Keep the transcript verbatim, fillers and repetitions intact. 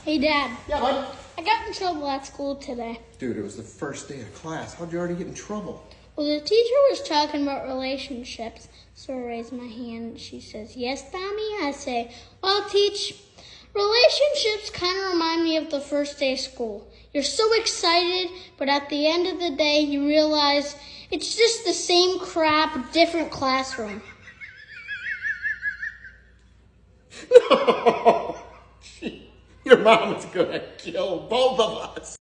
Hey, Dad. Yeah, bud? I got in trouble at school today. Dude, it was the first day of class. How'd you already get in trouble? Well, the teacher was talking about relationships, so I raised my hand. She says, yes, Dommy? I say, well, Teach, relationships kind of remind me of the first day of school. You're so excited, but at the end of the day, you realize it's just the same crap, different classroom. No! Your mom is gonna kill both of us.